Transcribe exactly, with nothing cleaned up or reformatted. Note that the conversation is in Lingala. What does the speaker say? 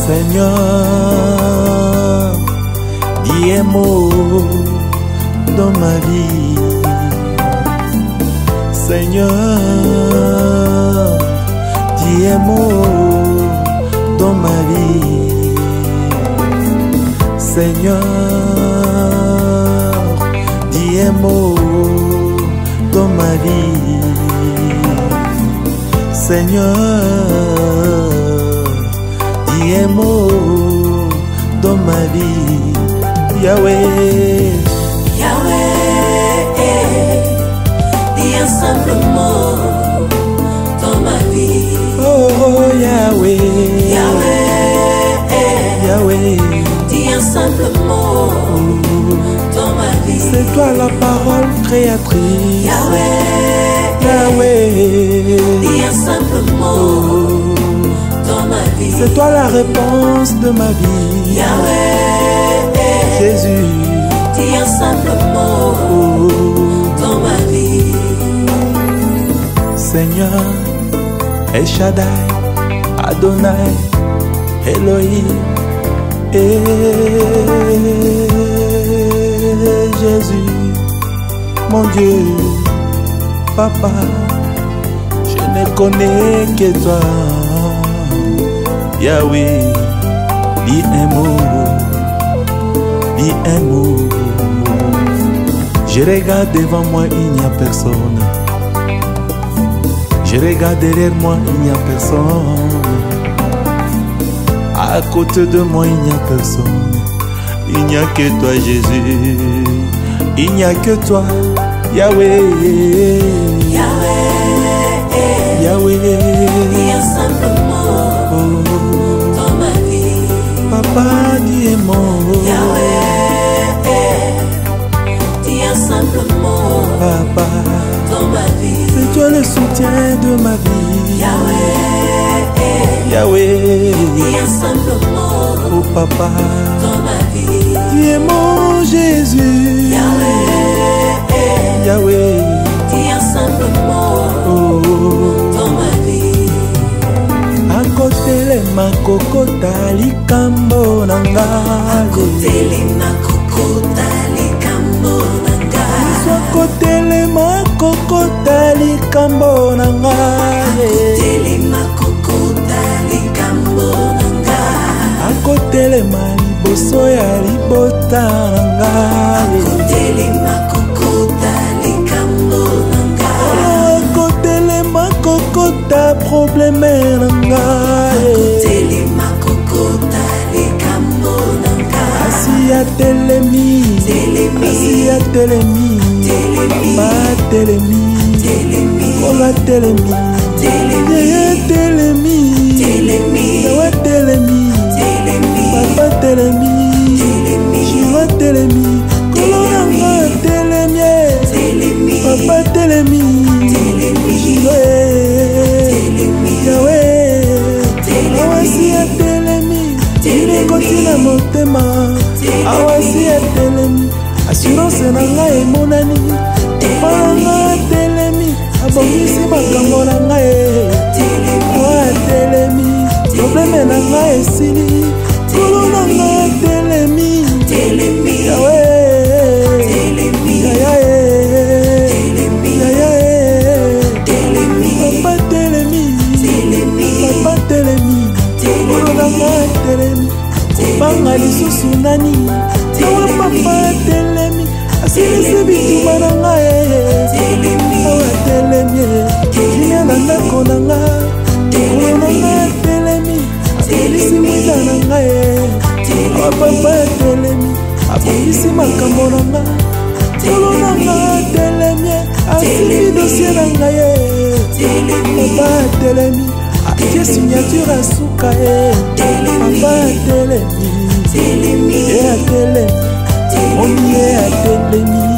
Seigneur, dis un mot dans ma vie. Seigneur, dis un mot dans ma vie. Seigneur, dis un mot dans ma vie. Seigneur, dis un mot dans ma vie. Yahweh, Yahweh, dis un simple mot dans ma vie. Oh Yahweh, Yahweh, Yahweh, dis un simple mot dans ma vie. c'est toi la parole créatrice. Yahweh, Yahweh, dis un simple mot dans ma vie. c'est toi la réponse de ma vie. Yahweh, Jésus, dis un simple mot dans ma vie. Seigneur, El Shaddai, Adonai, Elohim, et Jésus, mon Dieu, Papa, je ne connais que toi. Yahweh, dis un mot, dis un mot. Je regarde devant moi, il n'y a personne. Je regarde derrière moi, il n'y a personne. À côté de moi, il n'y a personne. Il n'y a que toi, Jésus. Il n'y a que toi, Yahweh. Yahweh, Yahweh, dis un simple mot dans ma vie. Papa, dis un mot. Yahweh, dis un simple mot Papa, dans ma vie. c'est toi le soutien de ma vie. Yahweh, Yahweh, dis un simple mot oh Papa, dans ma vie. dis un mot, Jésus. Yahweh, Yahweh, dis un simple mot oh, dans ma vie. akotele makokota likambo na ngai. Akotele makokota likambo na ngai. Akotele makokota likambo na ngai. Akotele makokota likambo na ngai. Akotele maliboso ya libota na ngai. Akotele makokota likambo na ngai. Akotele makokota probleme na ngai. Akotele makokota likambo na ngai. Asi atelemi, Telemi. asi atelemi, Telemi. Papa telemi, Telemi. Kola telemi, Telemi. Yeye telemi, Telemi. Yawe telemi, Telemi. Papa telemi, Telemi. Shiva telemi, Koloranga telemi, Telemi. Papa telemi, Telemi. Shiva Telemi. Yawe, Telemi. Awasi atelemi, Telemi. Kotina motema, Telemi. Awasi atelemi, assurance na ngai emonani, Papa na ngai atelemi, abongisi makambo na ngai. Awa atelemi, probleme na ngai esili, kolo na ngai atelemi, Telemi. Yawe, Telemi. Yayae, Telemi. Yayae, Telemi. Papa telemi, Telemi. Papa telemi, kolo na ngai atelemi, kopanga lisusu nani, Yawe Papa telemi, asilisi bituma na ngai. Awa telemi, jinia na ndako na ngai, kolo na ngai telemi, abelisi mwinda na ngai. Awa Papa telemi, abongisi makambo na ngai, kolo na ngai telemi, asili dosie na ngai. Papa telemi, atie signature asuka ye. Papa telemi, ye atelemi, moni ye atelemi.